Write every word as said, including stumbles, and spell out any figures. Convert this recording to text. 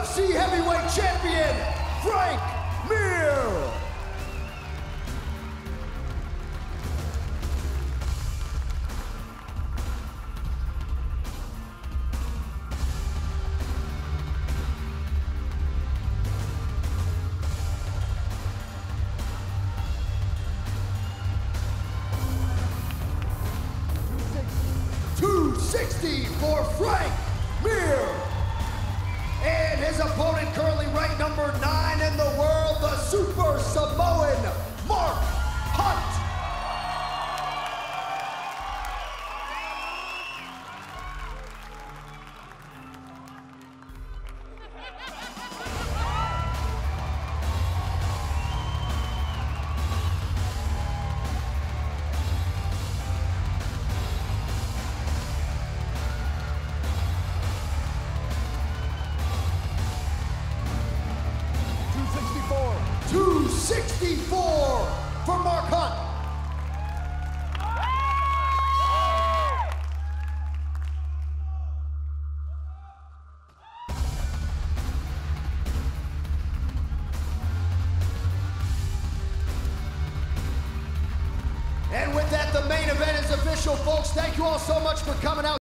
F C Heavyweight Champion, Frank Mir. two sixty for Frank Mir. And his opponent currently ranked number nine in the world, the Super Samoan, Mark Hunt. two sixty-four for Mark Hunt. And with that, the main event is official, folks. Thank you all so much for coming out.